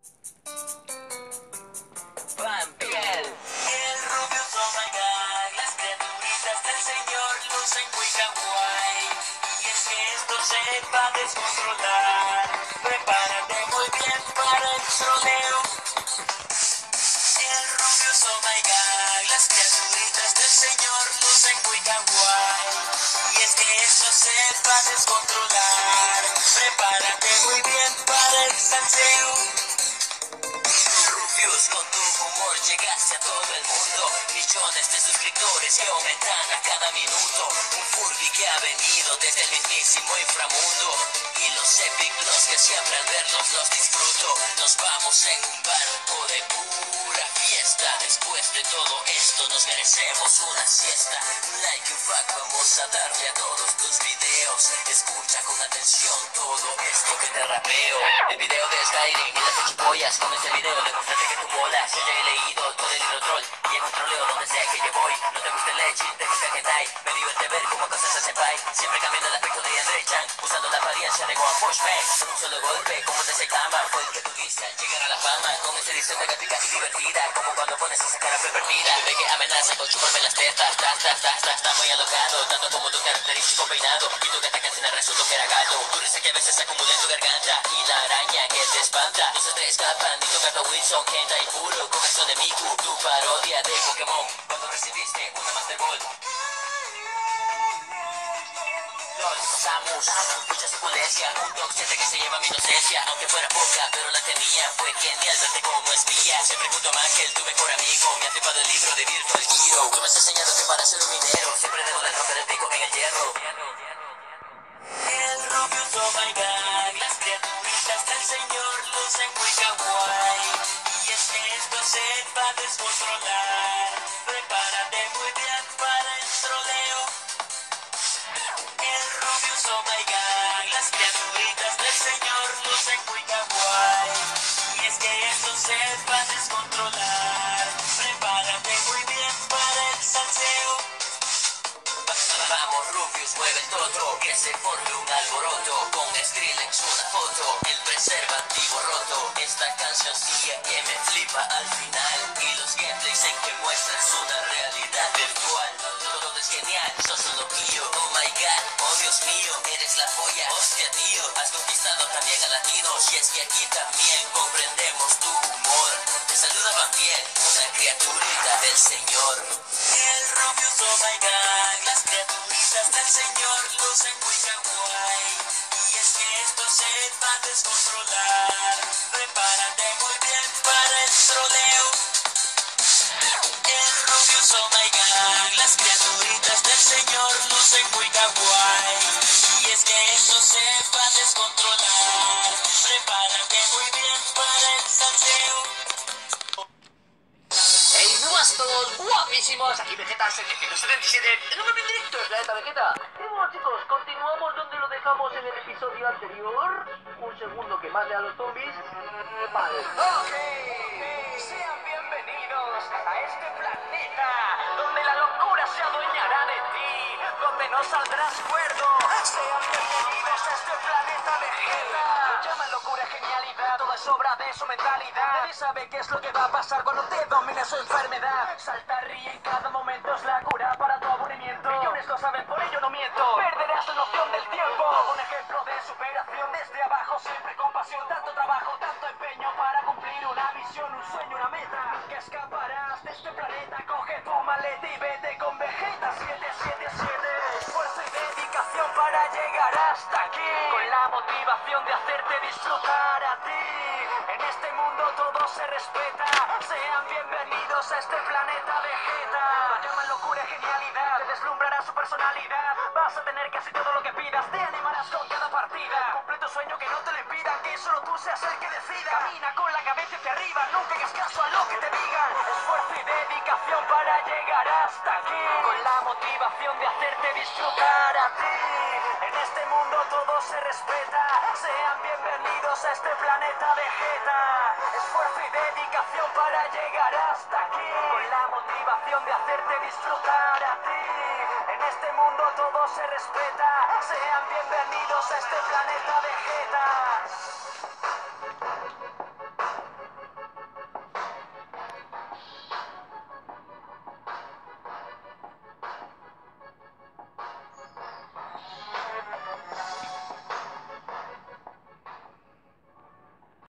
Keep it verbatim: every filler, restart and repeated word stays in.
Van Piel. El rubio, oh my god, las criaturitas del señor lucen muy kawaii. Y es que esto se va a descontrolar. Prepárate muy bien para el troleo. El rubio, oh my god, las criaturitas del señor lucen muy kawaii. Y es que esto se va a descontrolar. Prepárate muy bien para el salseo. Rubius, con tu humor llegaste a todo el mundo. Millones de suscriptores que aumentan a cada minuto. Un Furby que ha venido desde el mismísimo inframundo. Y los epic blogs que siempre al verlos los disfruto. Nos vamos en un barco de pura fiesta. Después de todo esto nos merecemos una siesta. Un like y un fuck, vamos a darle a todos tus videos. Escucha con atención todo esto que te rapeo. El video de Skyrim y las cuchipollas. Con este video demostrate que tu bola. Si ya he leído todo el libro troll y en un troleo donde sea que yo voy. No te gusta el leche, te gusta que hentai. Me divierte ver cómo cosas hacen senpai. Siempre cambiando el aspecto de Andre Chan, usando la apariencia de One Punch Man. Un solo golpe como de Saitama fue el que tuviste al llegar a la fama. Con esta edición de gráfica y divertida, como cuando pones esa cara pervertida. Ve que amenaza con chuparme las tetas. Tas, tas, tas, tas, está muy alocado. Tanto como tu característico peinado. Y tu gata canción resultó que era gato. Tu risa que a veces acumula en tu garganta. Y la araña que te espanta. No se te escapan ni tu gato Wilson, Hentai puro, con acción de Miku. Tu parodia de Pokémon cuando recibiste una Master Ball. LOL, Samus, mucha suculencia. Un dog siente que se lleva mi inocencia. Aunque fuera poca, pero la tenía. Fue genial verte como espía. Siempre junto a Magel, tu mejor amigo. Me ha flipado el libro de Virtual Hero. Tú me has enseñado que para ser un minero siempre debo de romper el pico en el hierro. El Rubius, oh my god, las criaturitas del señor lucen muy kawaii. Y es que esto se va a descontrolar. Prepárate muy bien para el troleo. El Rubius, oh my god, las criaturitas del señor lucen muy kawaii. Y es que esto se va a descontrolar. Prepárate muy bien para el salseo. Vamos Rubius, mueve el toto, que se forme un alboroto. Con Skrillex una foto, el preservativo roto. Esta canción sí que me flipa al final. Y los gameplays en que muestras una realidad virtual. Todo es genial, sos un loquillo. Oh my god, oh Dios mío, eres la polla. Hostia tío, has conquistado también a latinos. Y es que aquí también comprendemos tu humor. Te saluda Van Piel, una criaturita del señor. El Rubius, oh my god, las criaturitas del señor lucen muy kawaii. Y es que esto se va a descontrolar. Prepárate muy bien para el troleo. El Rubius, oh my god, las criaturitas del señor lucen muy kawaii. Y es que esto se va a descontrolar. Prepárate muy bien para el salseo. ¡Hey, nuevas todos guapísimos! Aquí Vegeta setecientos setenta y siete, en un nuevo directo de Planeta Vegeta. Y bueno chicos, continuamos donde lo dejamos en el episodio anterior. Un segundo que mate a los zombies. Vale. Ok, sean bienvenidos a este planeta donde la locura se adueñará de ti, donde no saldrás cuerdo. Sean bienvenidos a este planeta Vegeta. Lo llaman locura, genialidad, todo es obra de su mentalidad. Nadie sabe qué es lo que va a pasar cuando te domine su enfermedad. Salta, ríe, en cada momento es la cura para tu aburrimiento. Millones lo saben, por ello no miento. Perderás la noción del tiempo. Un ejemplo de superación desde abajo, siempre con pasión. Tanto trabajo, tanto empeño para cumplir una misión, un sueño, una meta. Nunca escaparás de este planeta. Coge tu maleta y vete con Vegeta siete siete siete. Esfuerzo y dedicación para llegar hasta aquí, con la motivación de hacerte disfrutar a ti. En este mundo todo se respeta. Sean bienvenidos a este planeta Vegeta. Lo llaman locura y genialidad. Te deslumbrará su personalidad. Vas a tener casi todo lo que pidas. Te animarás con cada partida. Cumple tu sueño, que no te lo impidan. Que solo tú seas el que decida. Camina con la cabeza hacia arriba. Nunca hagas caso a lo que te digan. Esfuerzo y dedicación para llegar hasta aquí, con la motivación de hacerte disfrutar a ti. En este mundo todo se respeta. Sean bienvenidos a este planeta Vegeta. Esfuerzo y dedicación para llegar hasta aquí, con la motivación de hacerte disfrutar a ti. En este mundo todo se respeta. Sean bienvenidos a este planeta Vegeta.